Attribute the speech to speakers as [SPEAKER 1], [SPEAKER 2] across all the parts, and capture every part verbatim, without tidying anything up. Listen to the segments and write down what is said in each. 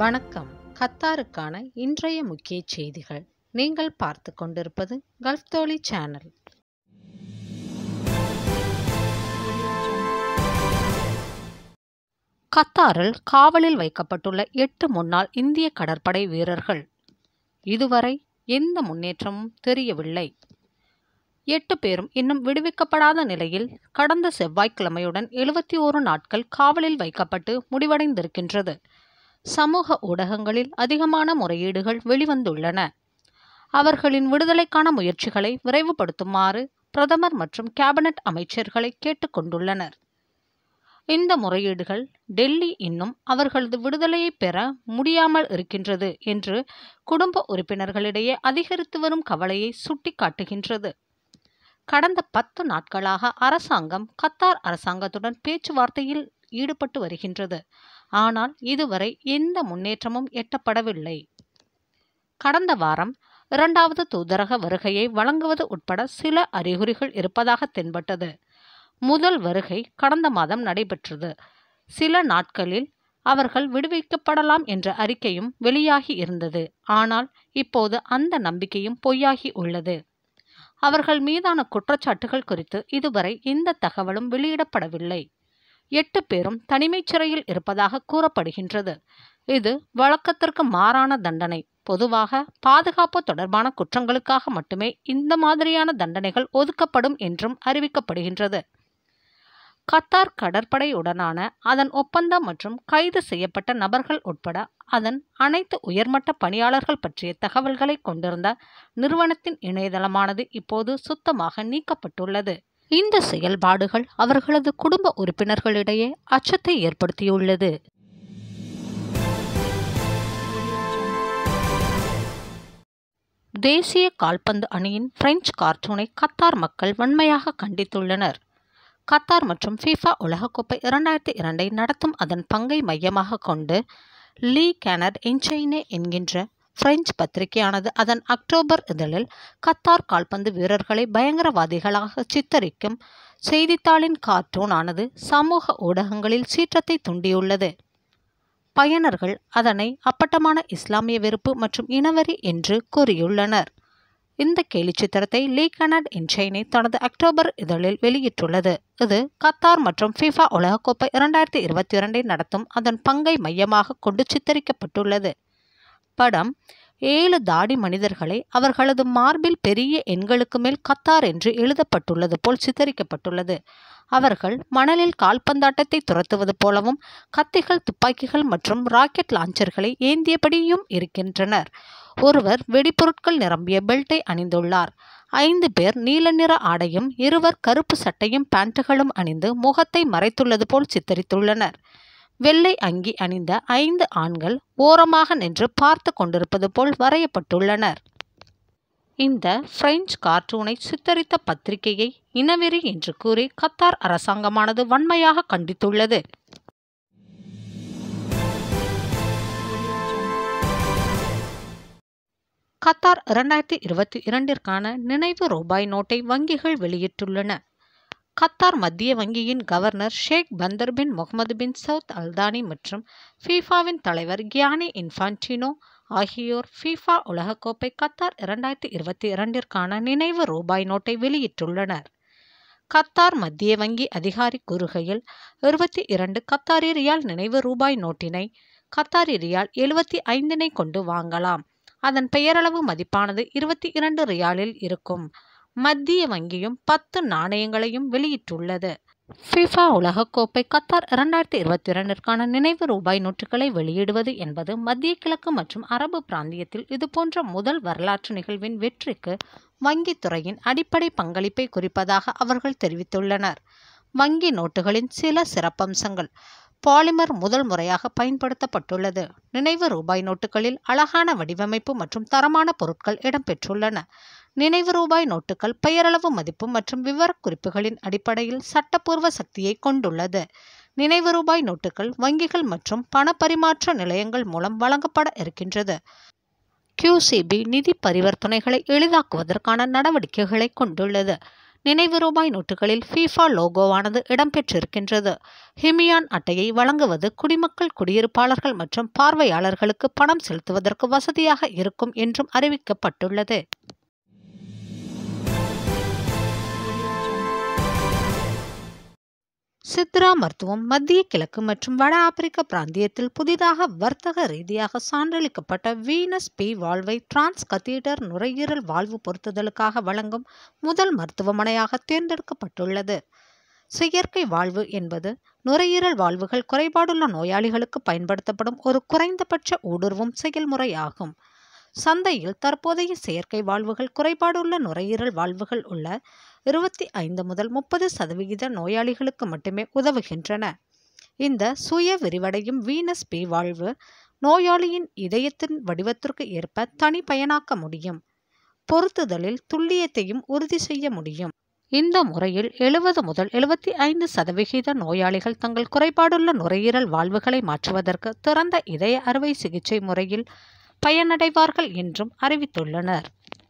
[SPEAKER 1] வணக்கம். கத்தாருக்கான இன்றைய முக்கிய செய்திகள். நீங்கள் பார்த்து கொண்டிருப்பது கல்ஃப் தோழி சேனல். கத்தாரில் காவலில் வைக்கப்பட்டுள்ள எட்டு முன்னாள் இந்திய கடற்படை வீரர்கள். இதுவரை எந்த முன்னேற்றமும் தெரியவில்லை. எட்டு பேரும் இன்னும் விடுவிக்கப்படாத நிலையில் கடந்த செவ்வாய்க்கிழமையுடன் எழுபத்தி ஓரு நாட்கள் காவலில் வைக்கப்பட்டு முடிவடைந்திருக்கின்றது. சமூக ஊடகங்களில் அதிகமான முறையீடுகள் வெளிவந்துள்ளன. அவர்களின் விடுதலைக்கான முயற்சிகளை விரைவுபடுத்துமாறு பிரதமர் மற்றும் கேபினட் அமைச்சர்களை கேட்டுக்கொண்டுள்ளனர். இந்த முறையீடுகள் டெல்லி இன்னும் அவர்களது விடுதலையை பெற முடியாமல் இருக்கின்றது என்று குடும்ப உறுப்பினர்களிடையே அதிகரித்து வரும் கவலையை சுட்டிக்காட்டுகின்றது. கடந்த பத்து நாட்களாக அரசாங்கம் கத்தார் அரசாங்கத்துடன் பேச்சுவார்த்தையில் ஈடுபட்டு வருகின்றது. ஆனால் இதுவரை எந்த முன்னேற்றமும் எட்டப்படவில்லை. கடந்த வாரம் இரண்டாவது தூதரக வருகையை வழங்குவது உட்பட சில அறிகுறிகள் இருப்பதாக தென்பட்டது. முதல் வருகை கடந்த மாதம் நடைபெற்றது. சில நாட்களில் அவர்கள் விடுவிக்கப்படலாம் என்ற அறிக்கையும் வெளியாகி இருந்தது. ஆனால் இப்போது அந்த நம்பிக்கையும் பொய்யாகி உள்ளது. அவர்கள் மீதான குற்றச்சாட்டுகள் குறித்து இதுவரை எந்த தகவலும் வெளியிடப்படவில்லை. எட்டு பேரும் தனிமைச் சிறையில் இருப்பதாக கூறப்படுகின்றது. இது வழக்கத்திற்கு மாறான தண்டனை. பொதுவாக பாதுகாப்பு தொடர்பான குற்றங்களுக்காக மட்டுமே இந்த மாதிரியான தண்டனைகள் ஒதுக்கப்படும் என்றும் அறிவிக்கப்படுகின்றது. கத்தார் கடற்படையுடனான அதன் ஒப்பந்தம் மற்றும் கைது செய்யப்பட்ட நபர்கள் உட்பட அதன் அனைத்து உயர்மட்ட பணியாளர்கள் பற்றிய தகவல்களை கொண்டிருந்த நிறுவனத்தின் இணையதளமானது இப்போது சுத்தமாக நீக்கப்பட்டுள்ளது. இந்த செயல்பாடுகள் அவர்களது குடும்ப உறுப்பினர்களிடையே அச்சத்தை ஏற்படுத்தியுள்ளது. தேசிய கால்பந்து அணியின் பிரெஞ்சு கார்ட்டூனை கத்தார் மக்கள் வன்மையாக கண்டித்துள்ளனர். கத்தார் மற்றும் ஃபிஃபா உலகக்கோப்பை இரண்டாயிரத்தி இரண்டை நடத்தும் அதன் பங்கை மையமாக கொண்டு லீ கேனட் என்சைனே என்கின்ற பிரெஞ்சு பத்திரிகையானது அதன் அக்டோபர் இதழில் கத்தார் கால்பந்து வீரர்களை பயங்கரவாதிகளாக சித்தரிக்கும் செய்தித்தாளின் கார்ட்டூன் ஆனது சமூக ஊடகங்களில் சீற்றத்தை தூண்டியுள்ளது. பயனர்கள் அதனை அப்பட்டமான இஸ்லாமிய வெறுப்பு மற்றும் இனவெறி என்று கூறியுள்ளனர். இந்த கேலி சித்திரத்தை லீ கேனட் என்சைனே தனது அக்டோபர் இதழில் வெளியிட்டுள்ளது. இது கத்தார் மற்றும் ஃபிஃபா உலகக்கோப்பை இரண்டாயிரத்தி இருபத்தி இரண்டை நடத்தும் அதன் பங்கை மையமாக கொண்டு சித்தரிக்கப்பட்டுள்ளது. படம் ஏழு தாடி மனிதர்களை அவர்களது மார்பில் பெரிய எண்களுக்கு மேல் கத்தார் என்று எழுதப்பட்டுள்ளது போல் சித்தரிக்கப்பட்டுள்ளது. அவர்கள் மணலில் கால்பந்தாட்டத்தை துரத்துவது போலவும் கத்திகள், துப்பாக்கிகள் மற்றும் ராக்கெட் லாஞ்சர்களை ஏந்தியபடியும் இருக்கின்றனர். ஒருவர் வெடிப்பொருட்கள் நிரம்பிய பெல்ட்டை அணிந்துள்ளார். ஐந்து பேர் நீல நிற ஆடையும் இருவர் கருப்பு சட்டையும் பேண்ட்டுகளும் அணிந்து முகத்தை மறைத்துள்ளது போல் சித்தரித்துள்ளனர். வெள்ளை அங்கி அணிந்த ஐந்து ஆண்கள் ஓரமாக நின்று பார்த்து கொண்டிருப்பது போல் வரையப்பட்டுள்ளனர். இந்த பிரெஞ்சு கார்ட்டூனை சித்தரித்த பத்திரிகையை இனவெறி என்று கூறி கத்தார் அரசாங்கமானது வன்மையாக கண்டித்துள்ளது. கத்தார் இரண்டாயிரத்தி இருபத்தி இரண்டிற்கான நினைவு ரூபாய் நோட்டை வங்கிகள் வெளியிட்டுள்ளன. கத்தார் மத்திய வங்கியின் governor Sheikh Bandar bin Mohammed bin Saud Al Thani மற்றும் ஃபீஃபாவின் தலைவர் கியானி இன்ஃபான்டினோ ஆகியோர் ஃபீஃபா உலகக்கோப்பை கத்தார் இரண்டாயிரத்தி இருபத்தி இரண்டிற்கான நினைவு ரூபாய் நோட்டை வெளியிட்டுள்ளனர். கத்தார் மத்திய வங்கி அதிகாரி கூறுகையில், இருபத்தி இரண்டு கத்தாரி ரியால் நினைவு ரூபாய் நோட்டினை கத்தாரி ரியால் எழுபத்தி ஐந்தினை கொண்டு வாங்கலாம். அதன் பெயரளவு மதிப்பானது இருபத்தி இரண்டு ரியாலில் இருக்கும். மத்திய வங்கியும் பத்து நாணயங்களையும் வெளியிட்டுள்ளது. ஃபிஃபா உலகக்கோப்பை கத்தார் இரண்டாயிரத்தி இருபத்தி இரண்டிற்கான நினைவு ரூபாய் நோட்டுகளை வெளியிடுவது என்பது மத்திய கிழக்கு மற்றும் அரபு பிராந்தியத்தில் இதுபோன்ற முதல் வரலாற்று நிகழ்வின் வெற்றிக்கு வங்கித்துறையின் அடிப்படை பங்களிப்பை குறிப்பதாக அவர்கள் தெரிவித்துள்ளனர். வங்கி நோட்டுகளின் சில சிறப்பம்சங்கள். பாலிமர் முதல் முறையாக பயன்படுத்தப்பட்டுள்ளது. நினைவு ரூபாய் நோட்டுகளில் அழகான வடிவமைப்பு மற்றும் தரமான பொருட்கள் இடம்பெற்றுள்ளன. நினைவு ரூபாய் நோட்டுகள் பெயரளவு மதிப்பு மற்றும் விவரக்குறிப்புகளின் அடிப்படையில் சட்டப்பூர்வ சக்தியை கொண்டுள்ளது. நினைவு ரூபாய் நோட்டுகள் வங்கிகள் மற்றும் பண பரிமாற்ற நிலையங்கள் மூலம் வழங்கப்பட இருக்கின்றது. கியூசிபி நிதி பரிவர்த்தனைகளை எளிதாக்குவதற்கான நடவடிக்கைகளை கொண்டுள்ளது. நினைவு ரூபாய் நோட்டுகளில் ஃபீஃபா லோகோவானது இடம்பெற்றிருக்கின்றது. ஹிமியான் அட்டையை வழங்குவது குடிமக்கள், குடியிருப்பாளர்கள் மற்றும் பார்வையாளர்களுக்கு பணம் செலுத்துவதற்கு வசதியாக இருக்கும் என்றும் அறிவிக்கப்பட்டுள்ளது. சித்ரா மருத்துவம் மத்திய கிழக்கு மற்றும் வட ஆப்பிரிக்க பிராந்தியத்தில் புதிதாக வர்த்தக ரீதியாக சான்றளிக்கப்பட்ட வீனஸ் பி வால்வை டிரான்ஸ் கத்தீட்டர் நுரையீரல் வாழ்வு பொருத்துதலுக்காக வழங்கும் முதல் மருத்துவமனையாக தேர்ந்தெடுக்கப்பட்டுள்ளது. செயற்கை வாழ்வு என்பது நுரையீரல் வாழ்வுகள் குறைபாடுள்ள நோயாளிகளுக்கு பயன்படுத்தப்படும் ஒரு குறைந்தபட்ச ஊடுருவும் செயல்முறையாகும். சந்தையில் தற்போதைய செயற்கை வாழ்வுகள் குறைபாடுள்ள நுரையீரல் வாழ்வுகள் உள்ள இருபத்தி ஐந்து முதல் முப்பது சதவிகித நோயாளிகளுக்கு மட்டுமே உதவுகின்றன. இந்த சுய விரிவடையும் வீனஸ் பி வாழ்வு நோயாளியின் இதயத்தின் வடிவத்திற்கு ஏற்ப தனிப்பயனாக்க முடியும். பொருத்துதலில் துல்லியத்தையும் உறுதி செய்ய முடியும். இந்த முறையில் எழுபது முதல் எழுபத்தி ஐந்து சதவிகித நோயாளிகள் தங்கள் குறைபாடுள்ள நுரையீரல் வாழ்வுகளை மாற்றுவதற்கு திறந்த இதய அறுவை சிகிச்சை முறையில் பயனடைவார்கள் என்றும் அறிவித்துள்ளனர்.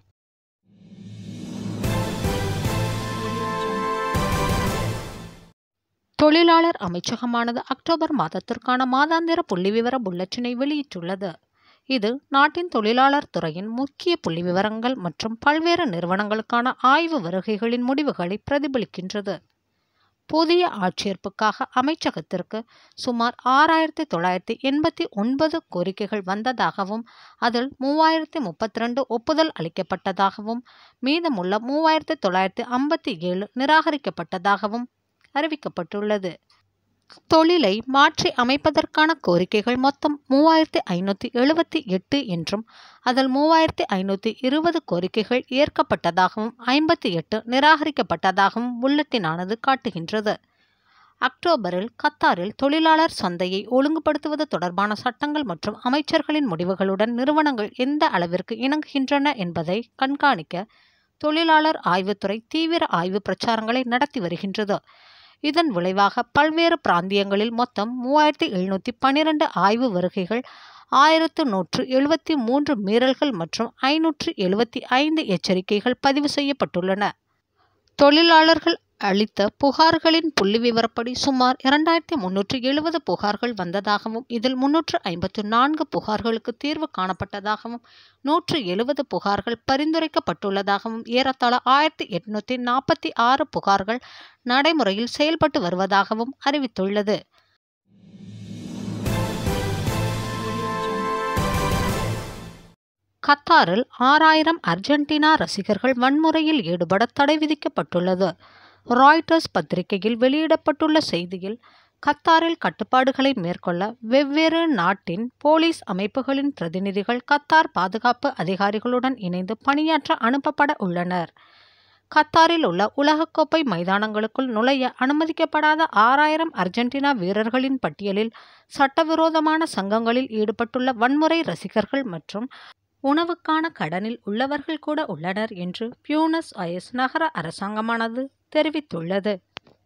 [SPEAKER 1] தொழிலாளர் அமைச்சகமானது அக்டோபர் மாதத்திற்கான மாதாந்திர புள்ளிவிவர புல்லட்டினை வெளியிட்டுள்ளது. இது நாட்டின் தொழிலாளர் துறையின் முக்கிய புள்ளிவிவரங்கள் மற்றும் பல்வேறு நிறுவனங்களுக்கான ஆய்வு வருகைகளின் முடிவுகளை பிரதிபலிக்கின்றது. புதிய ஆட்சேர்ப்புக்காக அமைச்சகத்திற்கு சுமார் ஆறாயிரத்தி தொள்ளாயிரத்தி எண்பத்தி ஒன்பது கோரிக்கைகள் வந்ததாகவும் அதில் மூவாயிரத்தி முப்பத்தி ரெண்டு ஒப்புதல் அளிக்கப்பட்டதாகவும் மீதமுள்ள மூவாயிரத்தி தொள்ளாயிரத்தி ஐம்பத்தி ஏழு நிராகரிக்கப்பட்டதாகவும் அறிவிக்கப்பட்டுள்ளது. தொழிலை மாற்றி அமைப்பதற்கான கோரிக்கைகள் மொத்தம் மூவாயிரத்தி ஐநூற்றி எழுபத்தி எட்டு என்றும் அதில் மூவாயிரத்தி ஐநூற்றி இருபது கோரிக்கைகள் ஏற்கப்பட்டதாகவும் ஐம்பத்தி எட்டு நிராகரிக்கப்பட்டதாகவும் புல்லட்டினானது காட்டுகின்றது. அக்டோபரில் கத்தாரில் தொழிலாளர் சந்தையை ஒழுங்குபடுத்துவது தொடர்பான சட்டங்கள் மற்றும் அமைச்சர்களின் முடிவுகளுடன் நிறுவனங்கள் எந்த அளவிற்கு இணங்குகின்றன என்பதை கண்காணிக்க தொழிலாளர் ஆய்வுத்துறை தீவிர ஆய்வு பிரச்சாரங்களை நடத்தி வருகின்றது. இதன் விளைவாக பல்வேறு பிராந்தியங்களில் மொத்தம் மூவாயிரத்தி எழுநூற்றி பன்னிரண்டு ஆய்வு வருகைகள், ஆயிரத்து நூற்று எழுபத்தி மூன்று மீறல்கள் மற்றும் ஐநூற்று எழுபத்தி ஐந்து எச்சரிக்கைகள் பதிவு செய்யப்பட்டுள்ளன. தொழிலாளர்கள் அளித்த புகார்களின் புள்ளிவிவரப்படி சுமார் இரண்டாயிரத்தி முன்னூற்றி எழுபது புகார்கள் வந்ததாகவும் இதில் முன்னூற்று ஐம்பத்து நான்கு புகார்களுக்கு தீர்வு காணப்பட்டதாகவும் நூற்று எழுபது புகார்கள் பரிந்துரைக்கப்பட்டுள்ளதாகவும் ஏறத்தாழ ஆயிரத்தி எட்நூற்றி நாற்பத்தி ஆறு புகார்கள் நடைமுறையில் செயல்பட்டு வருவதாகவும் அறிவித்துள்ளது. கத்தாரில் ஆறாயிரம் அர்ஜென்டினா ரசிகர்கள் வன்முறையில் ஈடுபட தடை விதிக்கப்பட்டுள்ளது. ராய்ட்டர்ஸ் பத்திரிகையில் வெளியிடப்பட்டுள்ள செய்தியில், கத்தாரில் கட்டுப்பாடுகளை மேற்கொள்ள வெவ்வேறு நாட்டின் போலீஸ் அமைப்புகளின் பிரதிநிதிகள் கத்தார் பாதுகாப்பு அதிகாரிகளுடன் இணைந்து பணியாற்ற அனுப்பப்பட உள்ளனர். கத்தாரில் உள்ள உலகக்கோப்பை மைதானங்களுக்குள் நுழைய அனுமதிக்கப்படாத ஆறாயிரம் அர்ஜென்டினா வீரர்களின் பட்டியலில் சட்டவிரோதமான சங்கங்களில் ஈடுபட்டுள்ள வன்முறை ரசிகர்கள் மற்றும் உணவுக்கான கடனில் உள்ளவர்கள் கூட உள்ளனர் என்று பியூனஸ் அயர்ஸ் நகர அரசாங்கமானது தெரிவித்துள்ளது.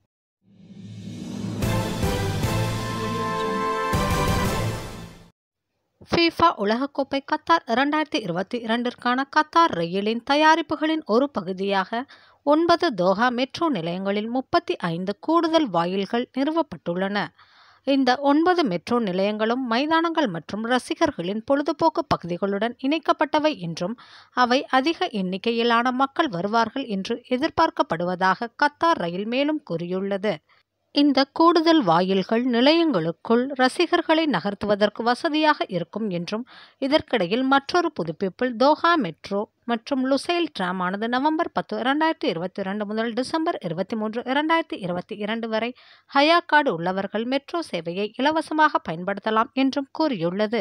[SPEAKER 1] ஃபீஃபா உலகக்கோப்பை கத்தார் இரண்டாயிரத்தி இருபத்தி இரண்டிற்கான கத்தார் ரயிலின் தயாரிப்புகளின் ஒரு பகுதியாக ஒன்பது தோஹா மெட்ரோ நிலையங்களில் முப்பத்தி ஐந்து கூடுதல் வாயில்கள் நிறுவப்பட்டுள்ளன. இந்த ஒன்பது மெட்ரோ நிலையங்களும் மைதானங்கள் மற்றும் ரசிகர்களின் பொழுதுபோக்கு பகுதிகளுடன் இணைக்கப்பட்டவை என்றும் அவை அதிக எண்ணிக்கையிலான மக்கள் வருவார்கள் என்று எதிர்பார்க்கப்படுவதாக கத்தார் ரயில் மேலும் கூறியுள்ளது. இந்த கூடுதல் வாயில்கள் நிலையங்களுக்குள் ரசிகர்களை நகர்த்துவதற்கு வசதியாக இருக்கும் என்றும் இதற்கிடையில் மற்றொரு புதுப்பிப்பில் தோஹா மெட்ரோ மற்றும் லுசைல் டிராம் ஆனது நவம்பர் பத்து இரண்டாயிரத்தி இருபத்தி இரண்டு முதல் டிசம்பர் இருபத்தி மூன்று இரண்டாயிரத்தி இருபத்தி இரண்டு வரை ஹயா கார்டு உள்ளவர்கள் மெட்ரோ சேவையை இலவசமாக பயன்படுத்தலாம் என்றும் கூறியுள்ளது.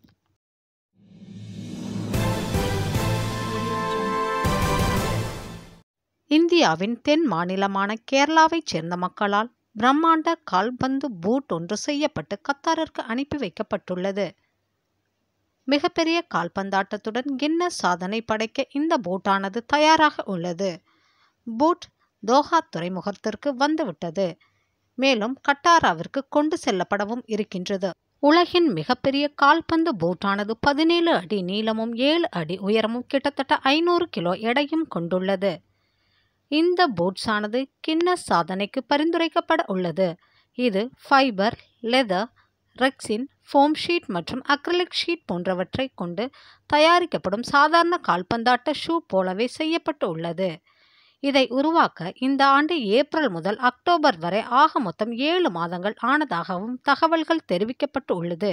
[SPEAKER 1] இந்தியாவின் தென் மாநிலமான கேரளாவைச் சேர்ந்த மக்களால் பிரம்மாண்ட கால்பந்து பூட் ஒன்று செய்யப்பட்டு கத்தாரிற்கு அனுப்பி வைக்கப்பட்டுள்ளது. மிகப்பெரிய கால்பந்தாட்டத்துடன் கின்னஸ் சாதனை படைக்க இந்த பூட்டானது தயாராக உள்ளது. பூட் தோஹா துறைமுகத்திற்கு வந்துவிட்டது. மேலும் கட்டாராவிற்கு கொண்டு செல்லப்படவும் இருக்கின்றது. உலகின் மிகப்பெரிய கால்பந்து பூட்டானது பதினேழு அடி நீளமும் ஏழு அடி உயரமும் கிட்டத்தட்ட ஐநூறு கிலோ எடையும் கொண்டுள்ளது. இந்த பூட்ஸ் ஆனது கின்னஸ் சாதனைக்கு பரிந்துரைக்கப்பட உள்ளது. இது fibre, leather, rexine, foam sheet மற்றும் அக்ரிலிக் ஷீட் போன்றவற்றை கொண்டு தயாரிக்கப்படும் சாதாரண கால்பந்தாட்ட ஷூ போலவே செய்யப்பட்டு உள்ளது. இதை உருவாக்க இந்த ஆண்டு ஏப்ரல் முதல் அக்டோபர் வரை ஆக மொத்தம் ஏழு மாதங்கள் ஆனதாகவும் தகவல்கள் தெரிவிக்கப்பட்டு உள்ளது.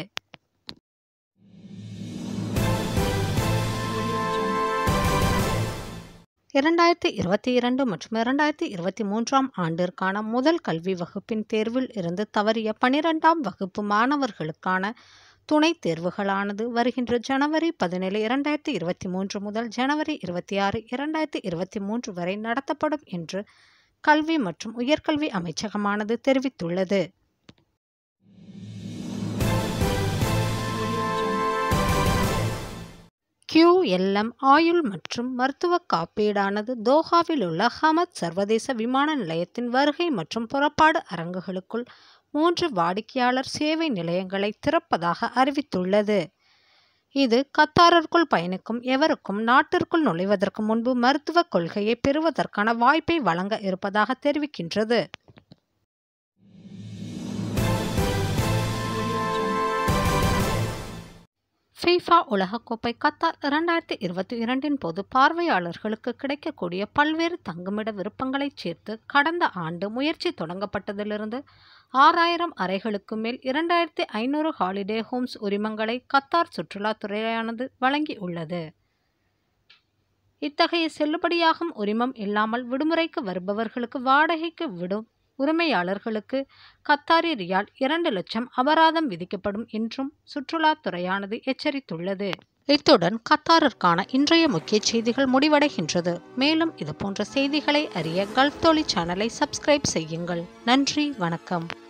[SPEAKER 1] இரண்டாயிரத்தி இருபத்தி இரண்டு மற்றும் இரண்டாயிரத்தி இருபத்தி மூன்றாம் ஆண்டிற்கான முதல் கல்வி வகுப்பின் தேர்வில் இருந்து தவறிய பனிரெண்டாம் வகுப்பு மாணவர்களுக்கான துணைத் தேர்வுகளானது வருகின்ற ஜனவரி பதினேழு இரண்டாயிரத்தி இருபத்தி மூன்று முதல் ஜனவரி இருபத்தி ஆறு இரண்டாயிரத்தி இருபத்தி மூன்று வரை நடத்தப்படும் என்று கல்வி மற்றும் உயர்கல்வி அமைச்சகமானது தெரிவித்துள்ளது. கியூ எல் எம் ஆயுள் மற்றும் மருத்துவ காப்பீடானது தோஹாவில் உள்ள ஹமத் சர்வதேச விமான நிலையத்தின் வருகை மற்றும் புறப்பாடு அரங்குகளுக்குள் மூன்று வாடிக்கையாளர் சேவை நிலையங்களை திறப்பதாக அறிவித்துள்ளது. இது கத்தாரிற்குள் பயணிக்கும் எவருக்கும் நாட்டிற்குள் நுழைவதற்கு முன்பு மருத்துவ கொள்கையை பெறுவதற்கான வாய்ப்பை வழங்க இருப்பதாக தெரிவிக்கின்றது. ஃபீஃபா உலகக்கோப்பை கத்தார் இரண்டாயிரத்தி இருபத்தி இரண்டின் போது பார்வையாளர்களுக்கு கிடைக்கக்கூடிய பல்வேறு தங்குமிட விருப்பங்களைச் சேர்த்து கடந்த ஆண்டு முயற்சி தொடங்கப்பட்டதிலிருந்து ஆறாயிரம் அறைகளுக்கு மேல் இரண்டாயிரத்தி ஐநூறு ஹாலிடே ஹோம்ஸ் உரிமங்களை கத்தார் சுற்றுலாத்துறையானது வழங்கி உள்ளது. இத்தகைய செல்லுபடியாகும் உரிமம் இல்லாமல் விடுமுறைக்கு வருபவர்களுக்கு வாடகைக்கு விடும் உரிமையாளர்களுக்கு கத்தாரி ரியால் இரண்டு லட்சம் அபராதம் விதிக்கப்படும் என்றும் சுற்றுலாத்துறையானது எச்சரித்துள்ளது. இத்துடன் கத்தாரிற்கான இன்றைய முக்கிய செய்திகள் முடிவடைகின்றது. மேலும் இதுபோன்ற செய்திகளை அறிய கல்ஃப் தோழி சேனலை சப்ஸ்கிரைப் செய்யுங்கள். நன்றி, வணக்கம்.